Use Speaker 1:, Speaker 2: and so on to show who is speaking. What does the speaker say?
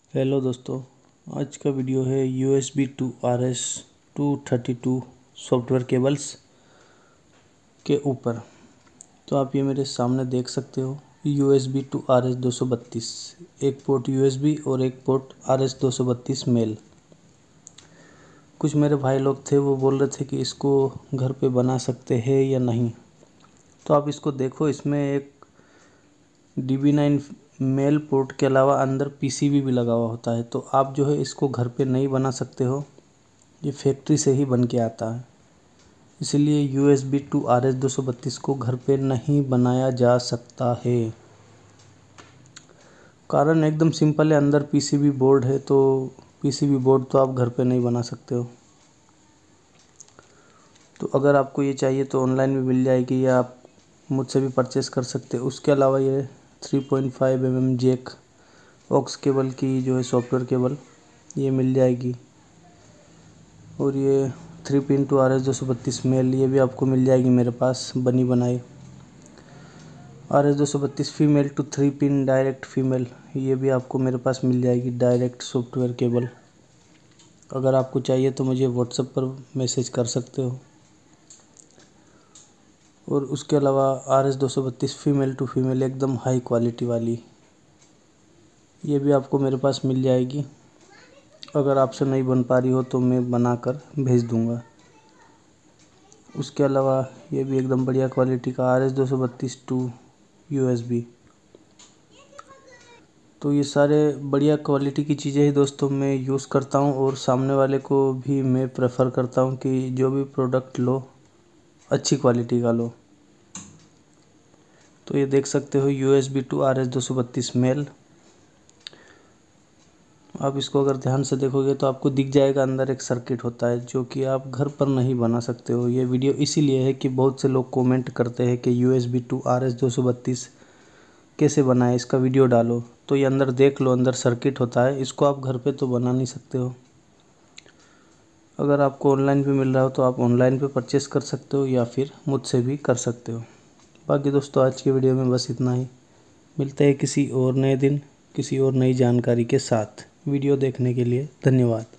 Speaker 1: Hello दोस्तों, आज का वीडियो है USB to RS-232 software cables के ऊपर। तो आप ये मेरे सामने देख सकते हो USB to RS-232, एक पोर्ट USB और एक पोर्ट RS-232 मेल। कुछ मेरे भाई लोग थे, वो बोल रहे थे कि इसको घर पे बना सकते हैं या नहीं। तो आप इसको देखो, इसमें एक DB9 मेल पोर्ट के अलावा अंदर PCB भी लगा हुआ होता है। तो आप जो है इसको घर पे नहीं बना सकते हो, ये फैक्ट्री से ही बन के आता है। इसलिए USB to RS-232 को घर पे नहीं बनाया जा सकता है। कारण एकदम सिंपल है, अंदर PCB बोर्ड है, तो PCB बोर्ड तो आप घर पे नहीं बना सकते हो। तो अगर आपको ये चाहिए तो ऑनलाइन भी मिल जाएगी या आप मुझसे भी परचेस कर सकते हो। उसके अलावा ये 3.5 mm जैक ऑक्स केबल की जो है सॉफ्टवेयर केबल ये मिल जाएगी। और ये 3 पिन टू RS-232 मेल ये भी आपको मिल जाएगी मेरे पास बनी बनाई। RS-232 female to 3 pin direct female ये भी आपको मेरे पास मिल जाएगी, डायरेक्ट सॉफ्टवेयर केबल। अगर आपको चाहिए तो मुझे व्हाट्सएप पर मैसेज कर सकते हो। और उसके अलावा RS-232 फीमेल टू फीमेल एकदम हाई क्वालिटी वाली ये भी आपको मेरे पास मिल जाएगी। अगर आपसे नहीं बन पा रही हो तो मैं बनाकर भेज दूंगा। उसके अलावा ये भी एकदम बढ़िया क्वालिटी का RS-232 टू USB। तो ये सारे बढ़िया क्वालिटी की चीज़ें ही दोस्तों मैं यूज़ करता हूँ, और सामने वाले को भी मैं प्रेफर करता हूँ कि जो भी प्रोडक्ट लो अच्छी क्वालिटी का लो। तो ये देख सकते हो USB टू RS-232 मेल। आप इसको अगर ध्यान से देखोगे तो आपको दिख जाएगा अंदर एक सर्किट होता है, जो कि आप घर पर नहीं बना सकते हो। ये वीडियो इसीलिए है कि बहुत से लोग कमेंट करते हैं कि USB टू RS-232 कैसे बनाए, इसका वीडियो डालो। तो ये अंदर देख लो, अंदर सर्किट होता है, इसको आप घर पे तो बना नहीं सकते हो। अगर आपको ऑनलाइन भी मिल रहा हो तो आप ऑनलाइन पे परचेस कर सकते हो या फिर मुझसे भी कर सकते हो। बाकी दोस्तों आज की वीडियो में बस इतना ही। मिलते हैं किसी और नए दिन किसी और नई जानकारी के साथ। वीडियो देखने के लिए धन्यवाद।